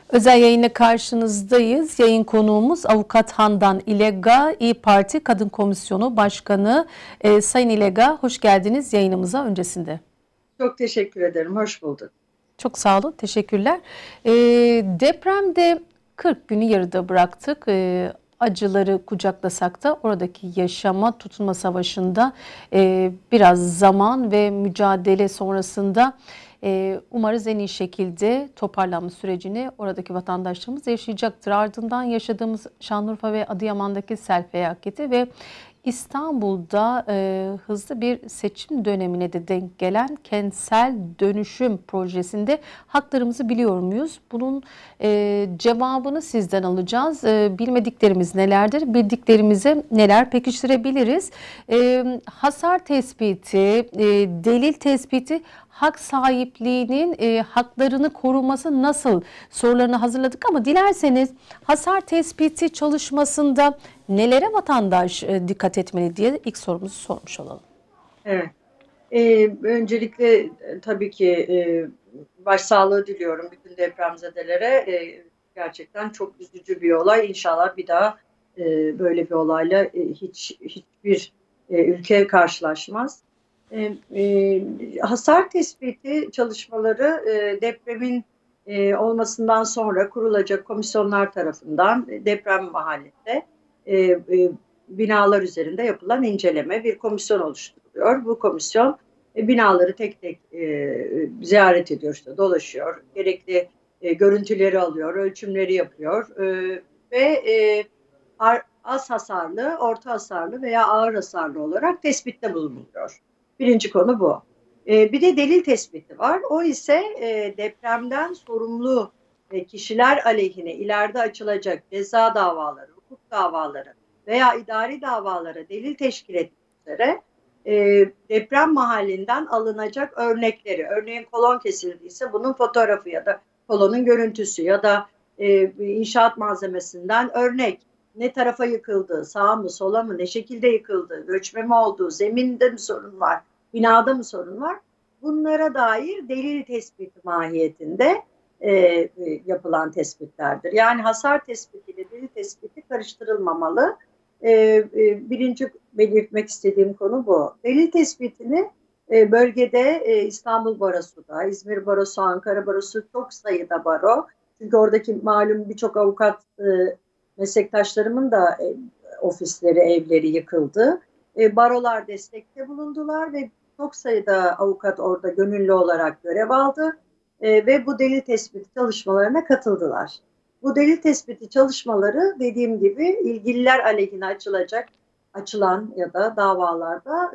Özel yayınla karşınızdayız. Yayın konuğumuz Avukat Handan İlega, İYİ Parti Kadın Komisyonu Başkanı. Sayın İlega, hoş geldiniz yayınımıza öncesinde. Çok teşekkür ederim. Hoş bulduk. Çok sağ olun, teşekkürler. Depremde 40 günü yarıda bıraktık. Acıları kucaklasak da oradaki yaşama tutunma savaşında biraz zaman ve mücadele sonrasında umarız en iyi şekilde toparlanma sürecini oradaki vatandaşlarımız yaşayacaktır. Ardından yaşadığımız Şanlıurfa ve Adıyaman'daki sel felaketi ve İstanbul'da hızlı bir seçim dönemine de denk gelen kentsel dönüşüm projesinde haklarımızı biliyor muyuz? Bunun cevabını sizden alacağız. Bilmediklerimiz nelerdir? Bildiklerimize neler pekiştirebiliriz? Hasar tespiti, delil tespiti, hak sahipliğinin haklarını koruması nasıl sorularını hazırladık ama dilerseniz hasar tespiti çalışmasında nelere vatandaş dikkat etmeli diye ilk sorumuzu sormuş olalım. Evet. Öncelikle tabii ki başsağlığı diliyorum bütün depremzedelere. Gerçekten çok üzücü bir olay. İnşallah bir daha böyle bir olayla hiçbir ülke karşılaşmaz. Hasar tespiti çalışmaları depremin olmasından sonra kurulacak komisyonlar tarafından deprem mahallinde binalar üzerinde yapılan inceleme bir komisyon oluşturuluyor. Bu komisyon binaları tek tek ziyaret ediyor, işte dolaşıyor, gerekli görüntüleri alıyor, ölçümleri yapıyor ve az hasarlı, orta hasarlı veya ağır hasarlı olarak tespitte bulunuyor. Birinci konu bu. Bir de delil tespiti var. O ise depremden sorumlu kişiler aleyhine ileride açılacak ceza davaları, hukuk davaları veya idari davalara delil teşkil etmek üzere deprem mahallinden alınacak örnekleri, örneğin kolon kesildiyse bunun fotoğrafı ya da kolonun görüntüsü ya da inşaat malzemesinden örnek, ne tarafa yıkıldı, sağa mı sola mı, ne şekilde yıkıldı, göçme mi oldu, zeminde mi sorun var, binada mı sorun var, bunlara dair delil tespiti mahiyetinde yapılan tespitlerdir. Yani hasar tespiti ile delil tespiti karıştırılmamalı. Birinci belirtmek istediğim konu bu. Delil tespitini bölgede İstanbul Barosu'da, İzmir Barosu, Ankara Barosu, çok sayıda baro. Çünkü oradaki malum birçok avukat meslektaşlarımın da ofisleri, evleri yıkıldı. Barolar destekte bulundular ve çok sayıda avukat orada gönüllü olarak görev aldı ve bu delil tespiti çalışmalarına katıldılar. Bu delil tespiti çalışmaları dediğim gibi ilgililer aleyhine açılan ya da davalarda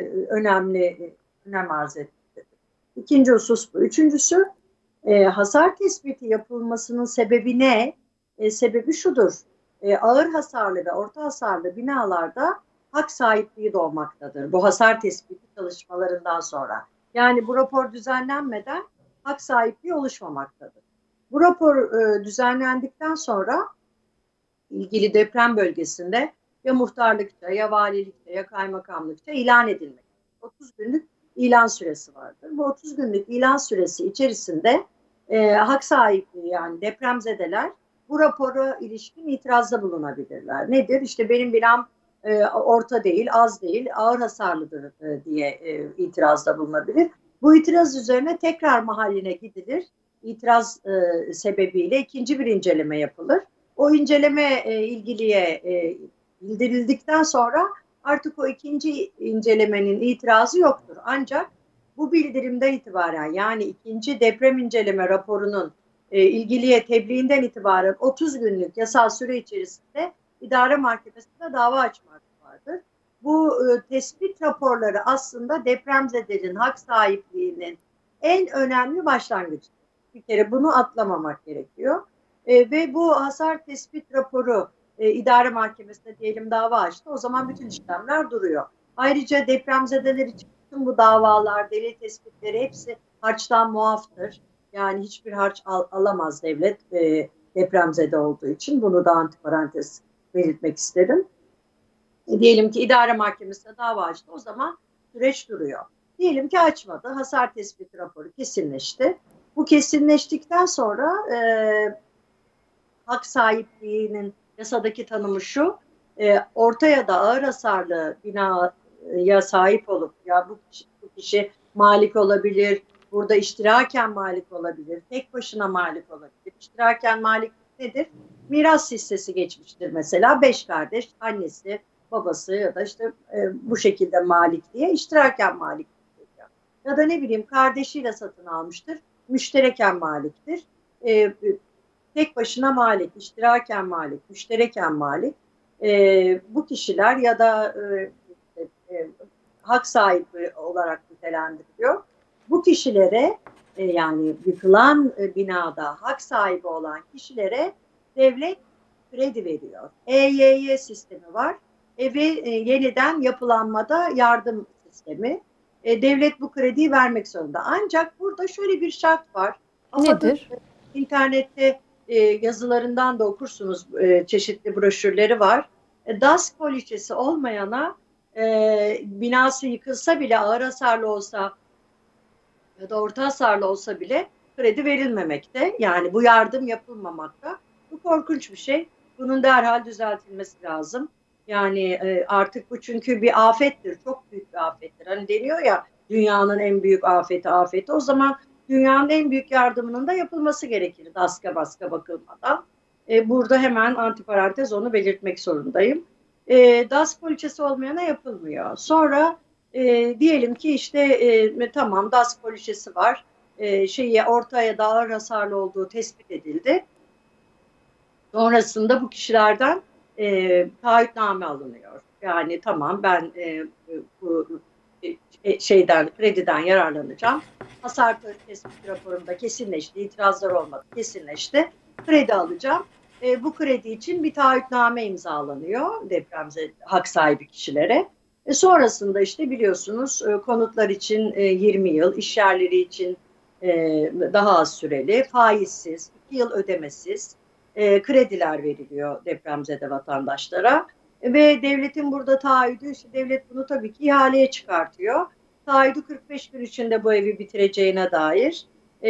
önem arz etti. İkinci husus bu. Üçüncüsü hasar tespiti yapılmasının sebebi ne? Sebebi şudur. Ağır hasarlı ve orta hasarlı binalarda hak sahipliği doğmaktadır. Bu hasar tespiti çalışmalarından sonra. Yani bu rapor düzenlenmeden hak sahipliği oluşmamaktadır. Bu rapor düzenlendikten sonra ilgili deprem bölgesinde ya muhtarlıkça ya valilikçe ya kaymakamlıkça ilan edilmek. 30 günlük ilan süresi vardır. Bu 30 günlük ilan süresi içerisinde hak sahipliği yani depremzedeler bu rapora ilişkin itirazda bulunabilirler. Nedir? İşte benim binam orta değil, az değil, ağır hasarlıdır diye itirazda bulunabilir. Bu itiraz üzerine tekrar mahalline gidilir. İtiraz sebebiyle ikinci bir inceleme yapılır. O inceleme ilgiliye bildirildikten sonra artık o ikinci incelemenin itirazı yoktur. Ancak bu bildirimden itibaren yani ikinci deprem inceleme raporunun ilgiliye tebliğinden itibaren 30 günlük yasal süre içerisinde idare mahkemesinde dava açma hakkı vardır. Bu tespit raporları aslında depremzedenin hak sahipliğinin en önemli başlangıcıdır. Bir kere bunu atlamamak gerekiyor. Ve bu hasar tespit raporu idare mahkemesinde diyelim dava açtı. O zaman bütün işlemler duruyor. Ayrıca depremzedeler için bütün bu davalar, delil tespitleri hepsi harçtan muaftır. Yani hiçbir harç alamaz devlet depremzede olduğu için. Bunu da antiparantez belirtmek isterim. Diyelim ki idare mahkemesinde dava açtı. O zaman süreç duruyor. Diyelim ki açmadı. Hasar tespit raporu kesinleşti. Bu kesinleştikten sonra hak sahipliğinin yasadaki tanımı şu: orta ya da ağır hasarlı binaya sahip olup, ya bu kişi malik olabilir, burada iştiraken malik olabilir, tek başına malik olabilir. İştiraken malik nedir? Miras hissesi geçmiştir mesela. 5 kardeş, annesi, babası ya da işte bu şekilde malik diye iştiraken malik. Ya da ne bileyim, kardeşiyle satın almıştır, müştereken maliktir. Tek başına malik, iştiraken malik, müştereken malik. Bu kişiler ya da hak sahibi olarak nitelendiriliyor. Bu kişilere yani yıkılan binada hak sahibi olan kişilere devlet kredi veriyor. EYY sistemi var ve yeniden yapılanmada yardım sistemi. Devlet bu krediyi vermek zorunda. Ancak burada şöyle bir şart var. Nedir? İnternette yazılarından da okursunuz, çeşitli broşürleri var. DASK poliçesi olmayana binası yıkılsa bile, ağır hasarlı olsa ya da orta hasarlı olsa bile kredi verilmemekte. Yani bu yardım yapılmamakta. Bu korkunç bir şey. Bunun derhal düzeltilmesi lazım. Yani artık bu çünkü bir afettir. Çok büyük bir afettir. Hani deniyor ya, dünyanın en büyük afeti. O zaman dünyanın en büyük yardımının da yapılması gerekir DASK'a baska bakılmadan. Burada hemen antiparantez onu belirtmek zorundayım. DASK poliçesi olmayana yapılmıyor. Sonra diyelim ki işte tamam, DASK poliçesi var. Orta ya da ağır hasarlı olduğu tespit edildi. Sonrasında bu kişilerden taahhütname alınıyor. Yani tamam, ben bu krediden yararlanacağım. Hasar tespit raporunda kesinleşti, itirazlar olmadı, kesinleşti. Kredi alacağım. Bu kredi için bir taahhütname imzalanıyor depremzede hak sahibi kişilere. Sonrasında işte biliyorsunuz, konutlar için 20 yıl, iş yerleri için daha az süreli, faizsiz, 2 yıl ödemesiz krediler veriliyor depremzede vatandaşlara. Ve devletin burada taahhüdü, işte devlet bunu tabii ki ihaleye çıkartıyor. Taahhüdü 45 gün içinde bu evi bitireceğine dair.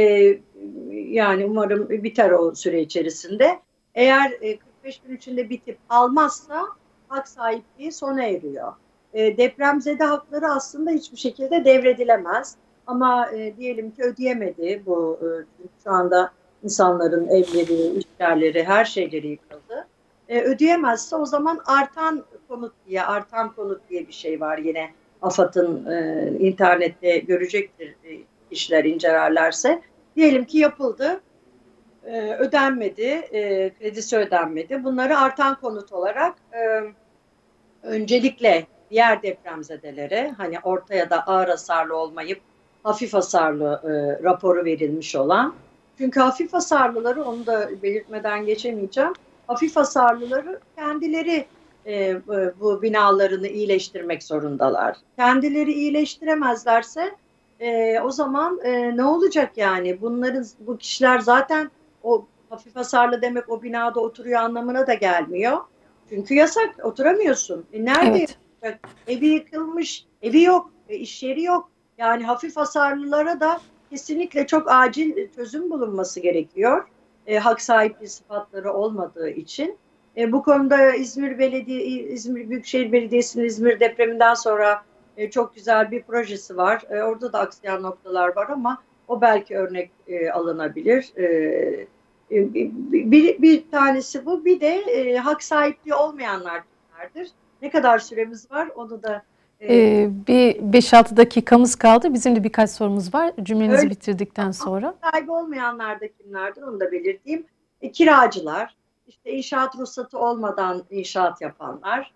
Yani umarım biter o süre içerisinde. Eğer 45 gün içinde bitip almazsa hak sahipliği sona eriyor. Depremzede hakları aslında hiçbir şekilde devredilemez. Ama diyelim ki ödeyemedi bu, şu anda insanların evleri, işyerleri, her şeyleri yıkıldı. Ödeyemezse o zaman artan konut diye bir şey var yine. AFAD'ın internette görecektir kişiler incelerlerse. Diyelim ki yapıldı, ödenmedi, kredisi ödenmedi. Bunları artan konut olarak öncelikle diğer depremzedelere, hani orta ya da ağır hasarlı olmayıp hafif hasarlı raporu verilmiş olan, çünkü hafif hasarlıları, onu da belirtmeden geçemeyeceğim, hafif hasarlıları kendileri bu binalarını iyileştirmek zorundalar. Kendileri iyileştiremezlerse o zaman ne olacak yani? Bu kişiler zaten, o hafif hasarlı demek o binada oturuyor anlamına da gelmiyor. Çünkü yasak, oturamıyorsun. Nerede yaşayacak? Evi yıkılmış, evi yok, iş yeri yok. Yani hafif hasarlılara da kesinlikle çok acil çözüm bulunması gerekiyor. Hak sahipliği sıfatları olmadığı için. Bu konuda İzmir Büyükşehir Belediyesi'nin İzmir depreminden sonra çok güzel bir projesi var. Orada da aksayan noktalar var ama o belki örnek alınabilir. Bir tanesi bu. Bir de hak sahipliği olmayanlar kimlerdir? Ne kadar süremiz var? Onu da bir 5-6 dakikamız kaldı. Bizim de birkaç sorumuz var. Cümlenizi bitirdikten sonra. Hak sahibi olmayanlar da kimlerdir? Onu da belirteyim. Kiracılar, işte inşaat ruhsatı olmadan inşaat yapanlar,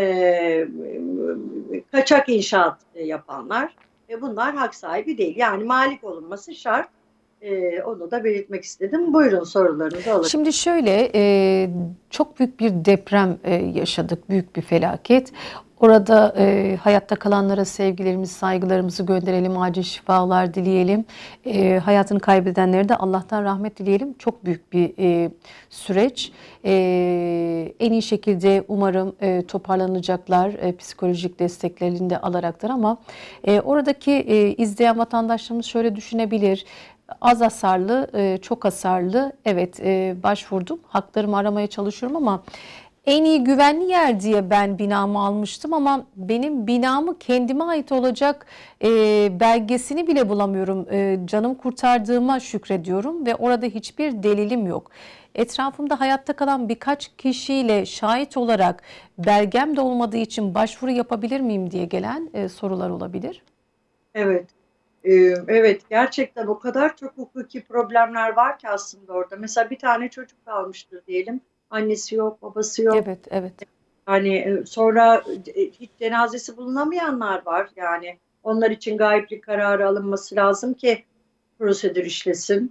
kaçak inşaat yapanlar, bunlar hak sahibi değil. Yani malik olunması şart. Onu da belirtmek istedim. Buyurun, sorularınızı alın. Şimdi şöyle, çok büyük bir deprem yaşadık, büyük bir felaket. Orada hayatta kalanlara sevgilerimizi, saygılarımızı gönderelim, acil şifalar dileyelim. Hayatını kaybedenlere de Allah'tan rahmet dileyelim. Çok büyük bir süreç. En iyi şekilde umarım toparlanacaklar, psikolojik desteklerini de alaraklar, ama oradaki izleyen vatandaşlarımız şöyle düşünebilir. Az hasarlı, çok hasarlı. Evet, başvurdum. Haklarımı aramaya çalışıyorum ama en iyi güvenli yer diye ben binamı almıştım ama benim binamı kendime ait olacak belgesini bile bulamıyorum. Canım kurtardığıma şükrediyorum ve orada hiçbir delilim yok. Etrafımda hayatta kalan birkaç kişiyle şahit olarak belgem de olmadığı için başvuru yapabilir miyim diye gelen sorular olabilir. Evet. Evet, gerçekten o kadar çok hukuki problemler var ki aslında orada. Mesela bir tane çocuk kalmıştır diyelim. Annesi yok, babası yok. Evet, evet. Hani sonra hiç cenazesi bulunamayanlar var. Yani onlar için gayiplik kararı alınması lazım ki prosedür işlesin.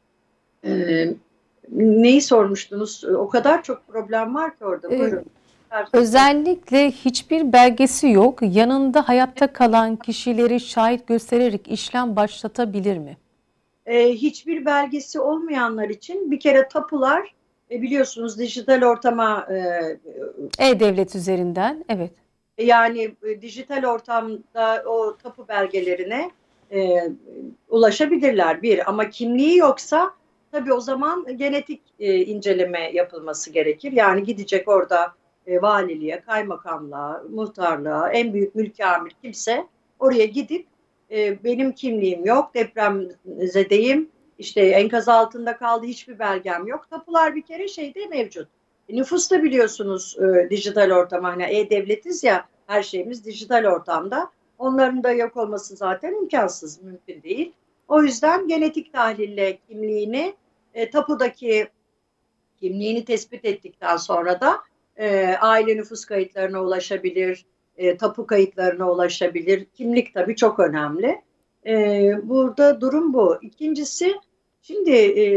Ee, Neyi sormuştunuz? O kadar çok problem var ki orada. E, Buyurun. Özellikle hiçbir belgesi yok. Yanında hayatta kalan kişileri şahit göstererek işlem başlatabilir mi? Hiçbir belgesi olmayanlar için bir kere tapular biliyorsunuz dijital ortama E-Devlet üzerinden, evet. yani dijital ortamda o tapu belgelerine e, ulaşabilirler bir ama kimliği yoksa tabii o zaman genetik inceleme yapılması gerekir. Yani gidecek orada valiliğe, kaymakamlığa, muhtarlığa, en büyük mülki amir kimse oraya gidip benim kimliğim yok, depremzedeyim, işte enkaz altında kaldı, hiçbir belgem yok. Tapular bir kere şeyde mevcut. Nüfusta biliyorsunuz dijital ortam, hani e-devletiz ya, her şeyimiz dijital ortamda. Onların da yok olması zaten imkansız, mümkün değil. O yüzden genetik tahlille kimliğini, tapudaki kimliğini tespit ettikten sonra da aile nüfus kayıtlarına ulaşabilir, tapu kayıtlarına ulaşabilir. Kimlik tabii çok önemli. Burada durum bu. İkincisi, şimdi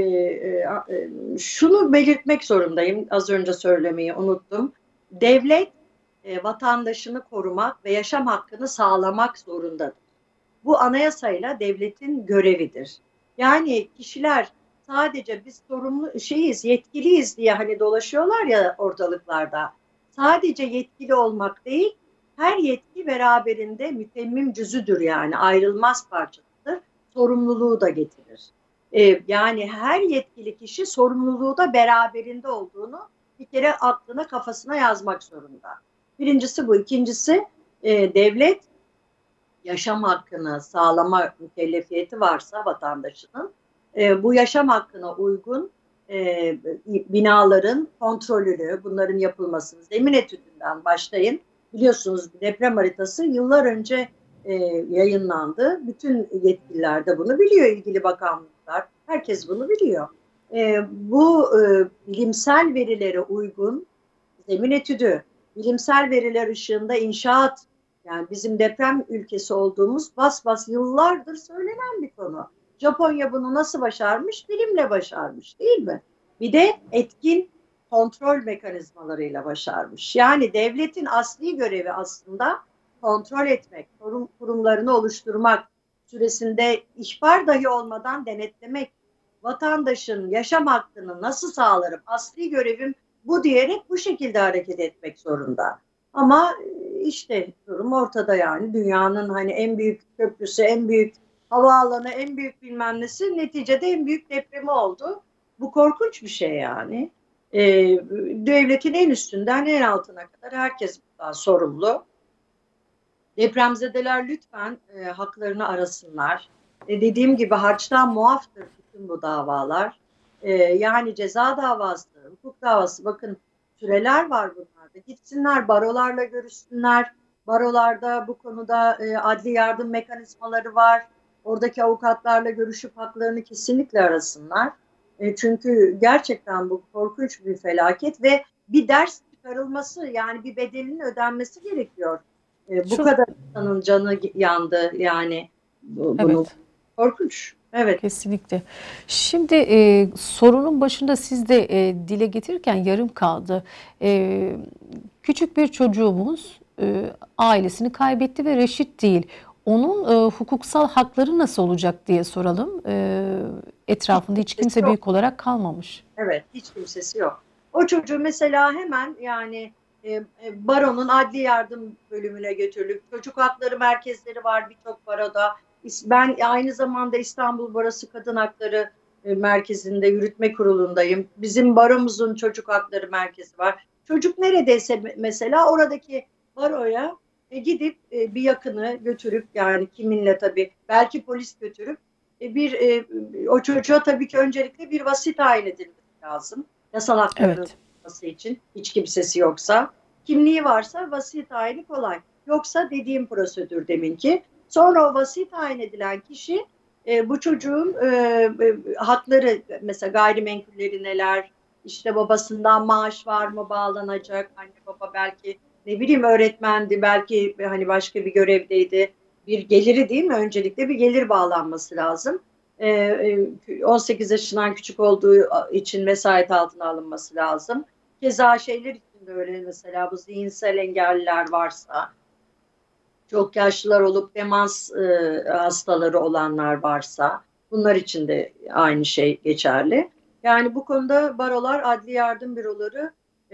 şunu belirtmek zorundayım. Az önce söylemeyi unuttum. Devlet vatandaşını korumak ve yaşam hakkını sağlamak zorundadır. Bu anayasayla devletin görevidir. Yani kişiler sadece biz sorumlu şeyiz, yetkiliyiz diye hani dolaşıyorlar ya ortalıklarda. Sadece yetkili olmak değil, her yetki beraberinde mütemmim cüzüdür, yani ayrılmaz parçasıdır. Sorumluluğu da getirir. Yani her yetkili kişi sorumluluğu da beraberinde olduğunu bir kere aklına, kafasına yazmak zorunda. Birincisi bu. İkincisi, devlet yaşam hakkını sağlama mükellefiyeti varsa vatandaşının, bu yaşam hakkına uygun binaların kontrolünü, bunların yapılmasını, zemin etüdünden başlayın. Biliyorsunuz deprem haritası yıllar önce yayınlandı. Bütün yetkililer de bunu biliyor, ilgili bakanlıklar. Herkes bunu biliyor. Bu bilimsel verilere uygun zemin etüdü, bilimsel veriler ışığında inşaat, yani bizim deprem ülkesi olduğumuz bas bas yıllardır söylenen bir konu. Japonya bunu nasıl başarmış? Bilimle başarmış, değil mi? Bir de etkin kontrol mekanizmalarıyla başarmış. Yani devletin asli görevi aslında kontrol etmek, kurumlarını oluşturmak, süresinde ihbar dahi olmadan denetlemek, vatandaşın yaşam hakkını nasıl sağlarım, asli görevim bu diyerek bu şekilde hareket etmek zorunda. Ama işte durum ortada yani. Dünyanın hani en büyük köprüsü, en büyük havaalanı, en büyük bilmem nesi neticede en büyük depremi oldu. Bu korkunç bir şey yani. Devletin en üstünden en altına kadar herkes bundan sorumlu. Depremzedeler lütfen haklarını arasınlar. Dediğim gibi harçtan muaftır bütün bu davalar. Yani ceza davası, hukuk davası, bakın süreler var bunlarda. Gitsinler barolarla görüşsünler. Barolarda bu konuda adli yardım mekanizmaları var. Oradaki avukatlarla görüşüp haklarını kesinlikle arasınlar. Çünkü gerçekten bu korkunç bir felaket ve bir ders çıkarılması, yani bir bedelinin ödenmesi gerekiyor. Bu Şu, kadar insanın canı yandı yani, bunu evet. korkunç. Evet. Kesinlikle. Şimdi sorunun başında siz de dile getirirken yarım kaldı. Küçük bir çocuğumuz ailesini kaybetti ve reşit değil. Onun hukuksal hakları nasıl olacak diye soralım. Hiç Etrafında hiç kimsesi kimse yok. büyük olarak kalmamış. Evet, hiç kimsesi yok. O çocuğu mesela hemen yani baronun adli yardım bölümüne götürülüp, çocuk hakları merkezleri var birçok baroda. Ben aynı zamanda İstanbul Barosu Kadın Hakları Merkezi'nde yürütme kurulundayım. Bizim baromuzun çocuk hakları merkezi var. Çocuk neredeyse mesela oradaki baroya gidip bir yakını götürüp, yani kiminle tabii, belki polis götürüp o çocuğa tabii ki öncelikle bir vasi tayin edilmesi lazım. Yasal hakları Evet. olması için, hiç kimsesi yoksa. Kimliği varsa vasi tayini kolay. Yoksa dediğim prosedür deminki. Sonra o vasi tayin edilen kişi bu çocuğun hakları, mesela gayrimenkulleri neler, işte babasından maaş var mı bağlanacak, anne baba belki ne bileyim öğretmendi, belki hani başka bir görevdeydi, bir geliri, değil mi? Öncelikle bir gelir bağlanması lazım. 18 yaşından küçük olduğu için vesayet altına alınması lazım. Keza şeyler için de öyle, mesela bu zihinsel engelliler varsa, çok yaşlılar olup demans hastaları olanlar varsa, bunlar için de aynı şey geçerli. Yani bu konuda barolar, adli yardım büroları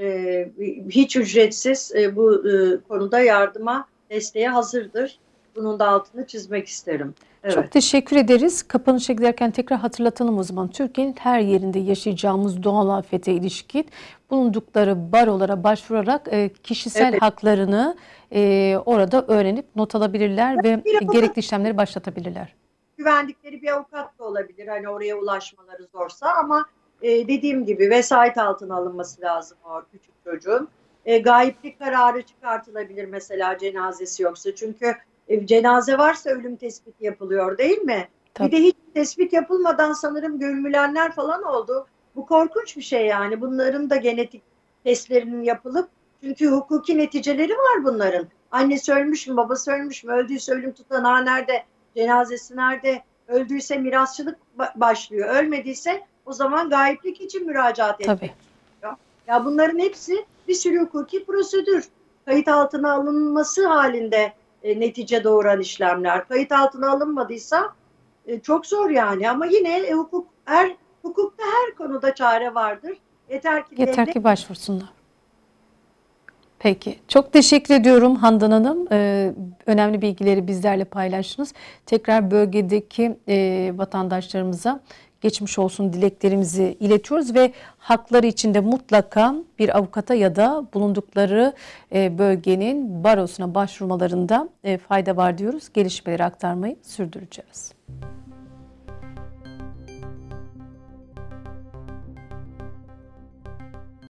hiç ücretsiz bu konuda yardıma, desteğe hazırdır. Bunun da altını çizmek isterim. Çok Evet. teşekkür ederiz. Kapanışa giderken tekrar hatırlatalım o zaman. Türkiye'nin her yerinde yaşayacağımız doğal afete ilişkin bulundukları barolara başvurarak kişisel Evet. haklarını orada öğrenip not alabilirler ve Bir avukat, gerekli işlemleri başlatabilirler. güvendikleri bir avukat da olabilir, hani oraya ulaşmaları zorsa, ama dediğim gibi vesayet altına alınması lazım o küçük çocuğun. Gayiplik kararı çıkartılabilir mesela, cenazesi yoksa. Çünkü cenaze varsa ölüm tespiti yapılıyor, değil mi? Bir de Tabii. hiç tespit yapılmadan sanırım gömülenler falan oldu. Bu korkunç bir şey yani. Bunların da genetik testlerinin yapılıp, çünkü hukuki neticeleri var bunların. Annesi ölmüş mü, babası ölmüş mü, öldüyse ölüm tutanağı nerede, cenazesi nerede, öldüyse mirasçılık başlıyor, ölmediyse o zaman gayiplik için müracaat etmek Tabii. gerekiyor. Ya bunların hepsi bir sürü hukuki prosedür. Kayıt altına alınması halinde netice doğuran işlemler. Kayıt altına alınmadıysa çok zor yani, ama yine hukukta her konuda çare vardır. Yeter ki Yeter devlet. ki başvursunlar. Peki. Çok teşekkür ediyorum Handan Hanım. Önemli bilgileri bizlerle paylaştınız. Tekrar bölgedeki vatandaşlarımıza geçmiş olsun dileklerimizi iletiyoruz ve hakları için de mutlaka bir avukata ya da bulundukları bölgenin barosuna başvurmalarında fayda var diyoruz. Gelişmeleri aktarmayı sürdüreceğiz.